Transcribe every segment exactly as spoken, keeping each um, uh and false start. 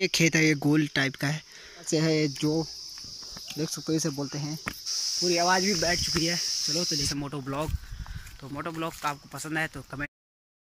ये खेत है, ये गोल टाइप का है ऐसे है जो देख सकते हो, इसे बोलते हैं। पूरी आवाज़ भी बैठ चुकी है। चलो तो जैसे मोटो ब्लॉग, तो मोटो ब्लॉग का आपको पसंद आए तो comment.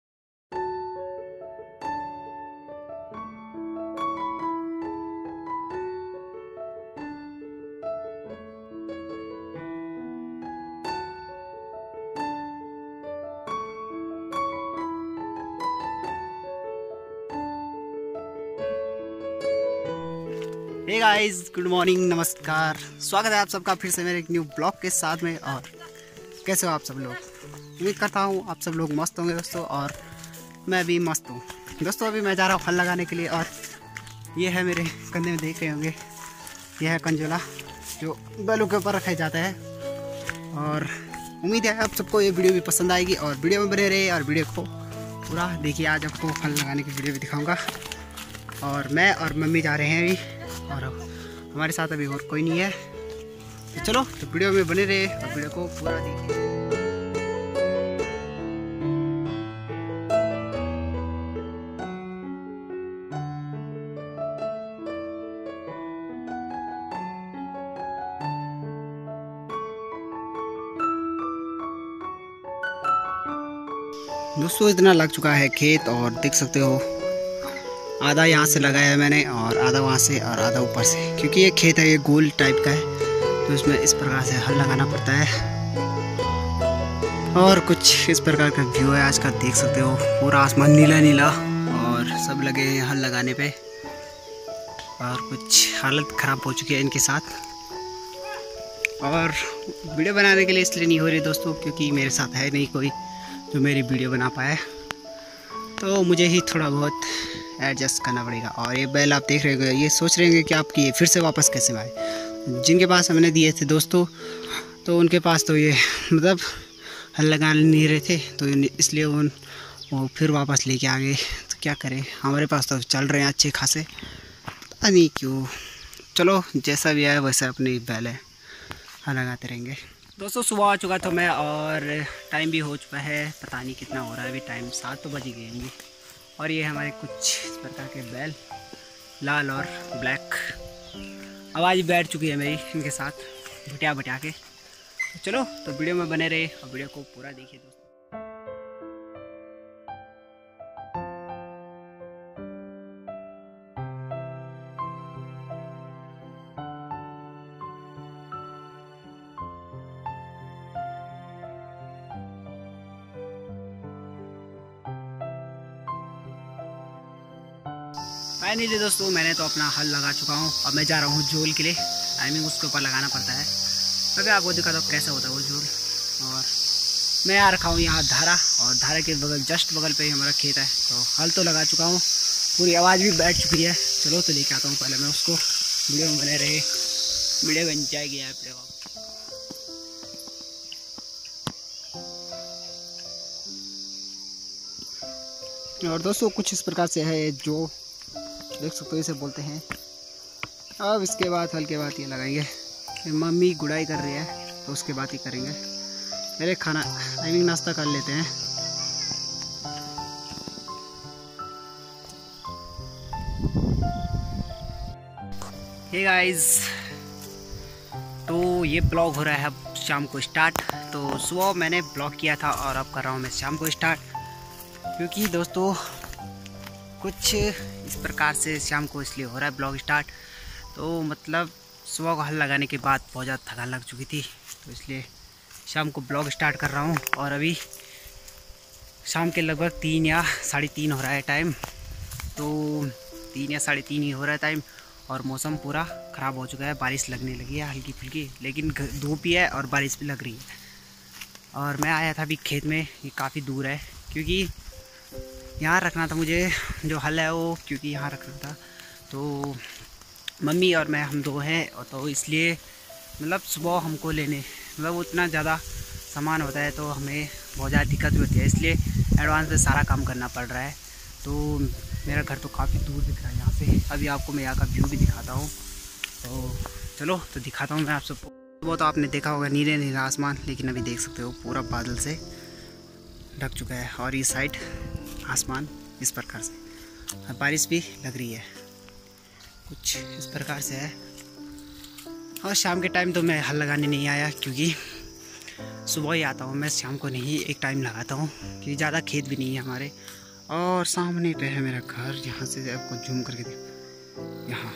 Hey guys, good morning, नमस्कार, स्वागत है आप सबका फिर से मेरे एक न्यू ब्लॉग के साथ में। और कैसे हो आप सब लोग? उम्मीद करता हूँ आप सब लोग मस्त होंगे दोस्तों, और मैं भी मस्त हूँ दोस्तों। अभी मैं जा रहा हूँ फल लगाने के लिए, और ये है मेरे कंधे में देख रहे होंगे, यह है कंजोला जो बैलों के ऊपर रखा जाता है। और उम्मीद है आप सबको ये वीडियो भी पसंद आएगी, और वीडियो में बने रहे और वीडियो को पूरा देखिए। आज आपको फल लगाने की वीडियो भी दिखाऊँगा, और मैं और मम्मी जा रहे हैं अभी, और हमारे साथ अभी और कोई नहीं है। तो चलो तो वीडियो में बने रहे और वीडियो को पूरा देखिए। दोस्तों इतना लग चुका है खेत, और देख सकते हो आधा यहाँ से लगाया है मैंने, और आधा वहाँ से, और आधा ऊपर से, क्योंकि ये खेत है, ये गोल टाइप का है, तो इसमें इस प्रकार से हल लगाना पड़ता है। और कुछ इस प्रकार का व्यू है आज का, देख सकते हो पूरा आसमान नीला नीला, और सब लगे हैं हल लगाने पे। और कुछ हालत ख़राब हो चुकी है इनके साथ, और वीडियो बनाने के लिए इसलिए नहीं हो रही दोस्तों, क्योंकि मेरे साथ है नहीं कोई जो मेरी वीडियो बना पाए, तो मुझे ही थोड़ा बहुत एडजस्ट करना पड़ेगा। और ये बैल आप देख रहे हो, ये सोच रहे होंगे कि आपकी ये फिर से वापस कैसे आए। जिनके पास हमने दिए थे दोस्तों, तो उनके पास तो ये मतलब हल लगा नहीं रहे थे, तो इसलिए उन वो फिर वापस लेके आ गए। तो क्या करें, हमारे पास तो चल रहे हैं अच्छे खासे, पता नहीं क्यों। चलो जैसा भी आए वैसा अपनी बैल है, हल लगाते रहेंगे दोस्तों। सुबह आ चुका था मैं, और टाइम भी हो चुका है, पता नहीं कितना हो रहा है अभी टाइम, सात तो बज ही गए होंगे। और ये हमारे कुछ इस प्रकार के बैल, लाल और ब्लैक। आवाज़ बैठ चुकी है मेरी इनके साथ बटिया बटिया के। तो चलो तो वीडियो में बने रहे और वीडियो को पूरा देखिए दोस्तों। फाइनली दोस्तों मैंने तो अपना हल लगा चुका हूँ। अब मैं जा रहा हूँ झोल के लिए, टाइमिंग उसके ऊपर लगाना पड़ता है। अभी आपको दिखाता हूँ कैसा होता है वो झोल। और मैं आ रखा हूँ यहाँ धारा, और धारा के बगल जस्ट बगल पे ही हमारा खेत है। तो हल तो लगा चुका हूँ, पूरी आवाज़ भी बैठ चुकी है। चलो तो लेके आता हूँ पहले मैं उसको, वीडियो में बने रहे, वीडियो बन जाएगी आप लोगों। और दोस्तों कुछ इस प्रकार से है जो देख सकते हो, इसे बोलते हैं। अब इसके बाद हल के बाद ये लगाएंगे। मम्मी गुड़ाई कर रही है, तो उसके बाद ही करेंगे। मेरे खाना आई मीन नाश्ता कर लेते हैं। हे गाइस, तो ये ब्लॉग हो रहा है अब शाम को स्टार्ट। तो सुबह मैंने ब्लॉग किया था, और अब कर रहा हूँ मैं शाम को स्टार्ट, क्योंकि दोस्तों कुछ इस प्रकार से शाम को इसलिए हो रहा है ब्लॉग स्टार्ट। तो मतलब सुबह को हल लगाने के बाद बहुत ज़्यादा थकान लग चुकी थी, तो इसलिए शाम को ब्लॉग स्टार्ट कर रहा हूँ। और अभी शाम के लगभग तीन या साढ़े तीन हो रहा है टाइम, तो तीन या साढ़े तीन ही हो रहा है टाइम। और मौसम पूरा ख़राब हो चुका है, बारिश लगने लगी है हल्की फुल्की, लेकिन धूप भी है और बारिश भी लग रही है। और मैं आया था अभी खेत में, ये काफ़ी दूर है, क्योंकि यहाँ रखना था मुझे जो हल है वो, क्योंकि यहाँ रखना था। तो मम्मी और मैं हम दो हैं, और तो इसलिए मतलब सुबह हमको लेने मतलब उतना ज़्यादा सामान होता है, तो हमें बहुत ज़्यादा दिक्कत भी होती है, इसलिए एडवांस में सारा काम करना पड़ रहा है। तो मेरा घर तो काफ़ी दूर दिख रहा है यहाँ से। अभी आपको मैं यहाँ का व्यू भी दिखाता हूँ, तो चलो तो दिखाता हूँ मैं आप सबको। वो तो आपने देखा होगा नीले नीला आसमान, लेकिन अभी देख सकते हो पूरा बादल से ढक चुका है, और इस साइड आसमान इस प्रकार से, बारिश भी लग रही है। कुछ इस प्रकार से है। और शाम के टाइम तो मैं हल लगाने नहीं आया, क्योंकि सुबह ही आता हूँ मैं, शाम को नहीं एक टाइम लगाता हूँ, क्योंकि ज़्यादा खेत भी नहीं है हमारे। और सामने पे है मेरा घर, यहाँ से आपको जूम करके देख, यहाँ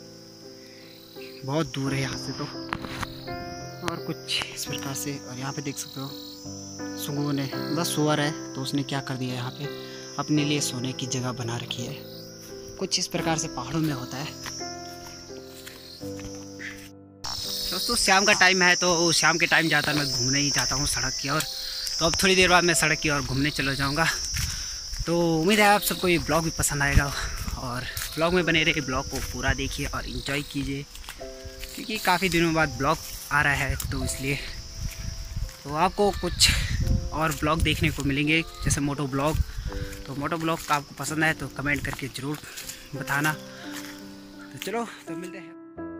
बहुत दूर है यहाँ से तो। और कुछ इस प्रकार से, और यहाँ पे देख सकते हो सुगुन है, बस सुअर है तो उसने क्या कर दिया, यहाँ पे अपने लिए सोने की जगह बना रखी है। कुछ इस प्रकार से पहाड़ों में होता है। दोस्तों शाम का टाइम है, तो शाम के टाइम ज़्यादा मैं घूमने ही जाता हूँ सड़क की ओर। तो अब थोड़ी देर बाद मैं सड़क की ओर घूमने चला जाऊँगा। तो उम्मीद है आप सबको ये ब्लॉग भी पसंद आएगा, और ब्लॉग में बने रहे, ब्लॉग को पूरा देखिए और इन्जॉय कीजिए, क्योंकि काफ़ी दिनों बाद ब्लॉग आ रहा है, तो इसलिए तो आपको कुछ और ब्लॉग देखने को मिलेंगे, जैसे मोटो ब्लॉग। तो मोटो ब्लॉग का आपको पसंद आए तो कमेंट करके ज़रूर बताना। तो चलो, तो मिलते हैं।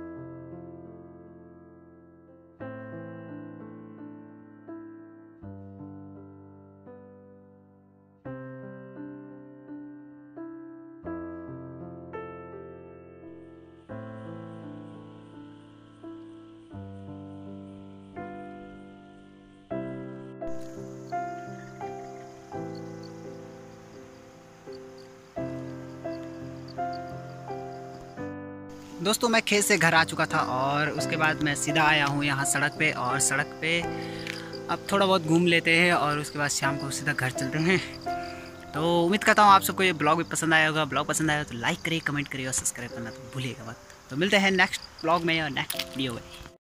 दोस्तों मैं खेत से घर आ चुका था, और उसके बाद मैं सीधा आया हूँ यहाँ सड़क पे। और सड़क पे अब थोड़ा बहुत घूम लेते हैं, और उसके बाद शाम को सीधा घर चलते हैं। तो उम्मीद करता हूँ आप सबको ये ब्लॉग भी पसंद आया होगा। ब्लॉग पसंद आया तो लाइक करिए, कमेंट करिए और सब्सक्राइब करना तो भूलिएगा मत। तो मिलते हैं नेक्स्ट ब्लॉग में और नेक्स्ट वीडियो में।